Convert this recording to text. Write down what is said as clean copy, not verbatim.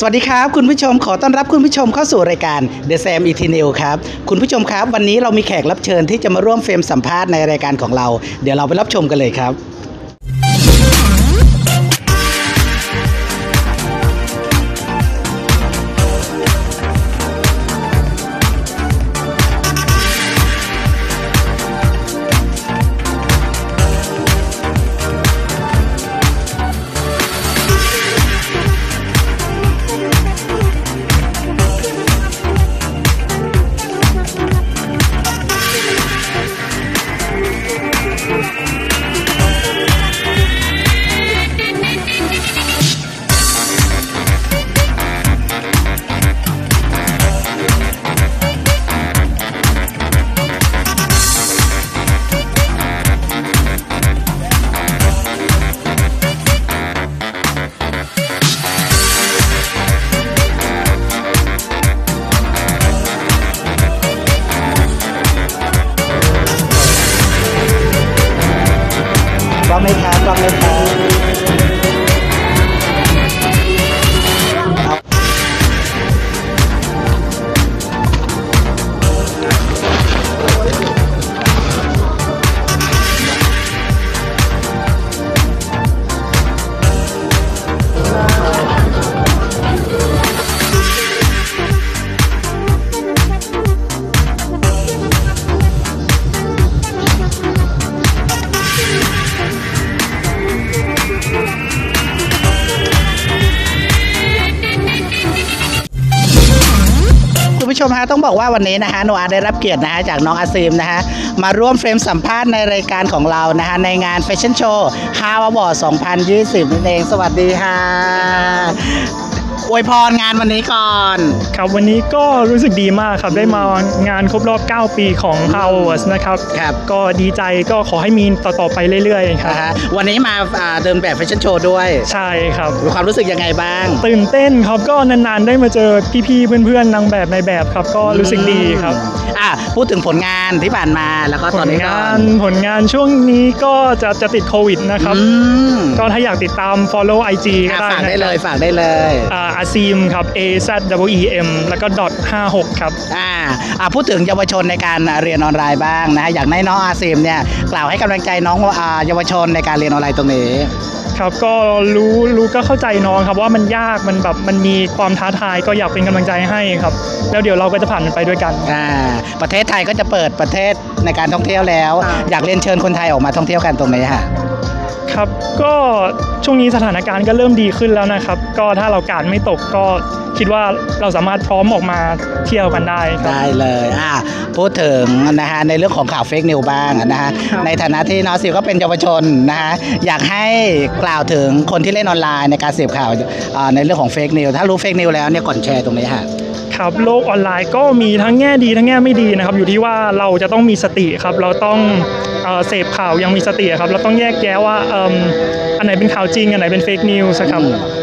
สวัสดีครับคุณผู้ชมขอต้อนรับคุณผู้ชมเข้าสู่รายการ The Sam Eternal ครับคุณผู้ชมครับวันนี้เรามีแขกรับเชิญที่จะมาร่วมเฟรมสัมภาษณ์ในรายการของเราเดี๋ยวเราไปรับชมกันเลยครับพร้อมไหมครับพร้อมไหมครับคุณผู้ชมฮะต้องบอกว่าวันนี้นะฮะโนอาได้รับเกียรตินะฮะจากน้องอาซีมนะฮะมาร่วมเฟรมสัมภาษณ์ในรายการของเรานะฮะในงานแฟชั่นโชว์HART Awards 2020นั่นเองสวัสดีค่ะอวยพรงานวันนี้ก่อนครับวันนี้ก็รู้สึกดีมากครับได้มางานครบรอบ9ปีของHART Awardsนะครับก็ดีใจก็ขอให้มีต่อไปเรื่อยๆครับวันนี้มาเดินแบบแฟชั่นโชว์ด้วยใช่ครับมีความรู้สึกยังไงบ้างตื่นเต้นครับก็นานๆได้มาเจอพี่ๆเพื่อนๆนางแบบในแบบครับก็รู้สึกดีครับพูดถึงผลงานที่ผ่านมาแล้วก็ตอนนี้ผลงานช่วงนี้ก็จะติดโควิดนะครับก็ถ้าอยากติดตาม follow IG ก็ได้ฝากได้เลยฝากได้เลยอาซีมครับ AZEEM แล้วก็.56ครับพูดถึงเยาวชนในการเรียนออนไลน์บ้างนะอยากให้น้องอาซีมเนี่ยกล่าวให้กำลังใจน้องเยาวชนในการเรียนออนไลน์ตรงนี้ครับก็รู้ก็เข้าใจน้องครับว่ามันยากมันมีความท้าทายก็อยากเป็นกำลังใจให้ครับแล้วเดี๋ยวเราก็จะผ่านมันไปด้วยกันประเทศไทยก็จะเปิดประเทศในการท่องเที่ยวแล้วอยากเรียนเชิญคนไทยออกมาท่องเที่ยวกันตรงนี้ค่ะครับก็ช่วงนี้สถานการณ์ก็เริ่มดีขึ้นแล้วนะครับก็ถ้าเรากาดไม่ตกก็คิดว่าเราสามารถพร้อมออกมาเที่ยวกันได้ได้เลยพูดถึงนะฮะในเรื่องของข่าวเฟกนิวบ้างนะฮะในฐานะที่น้องสิวก็เป็นเยาวชนนะฮะอยากให้กล่าวถึงคนที่เล่นออนไลน์ในการเสพข่าวในเรื่องของเฟกนิวถ้ารู้เฟกนิวแล้วเนี่ยก่อนแชร์ตรงนี้ฮะครับโลกออนไลน์ก็มีทั้งแง่ดีทั้งแง่ไม่ดีนะครับอยู่ที่ว่าเราจะต้องมีสติครับเราต้องเสพข่าวยังมีสติครับเราต้องแยกแยะว่าอันไหนเป็นข่าวจริงอันไหนเป็นเฟกนิวส์ครับ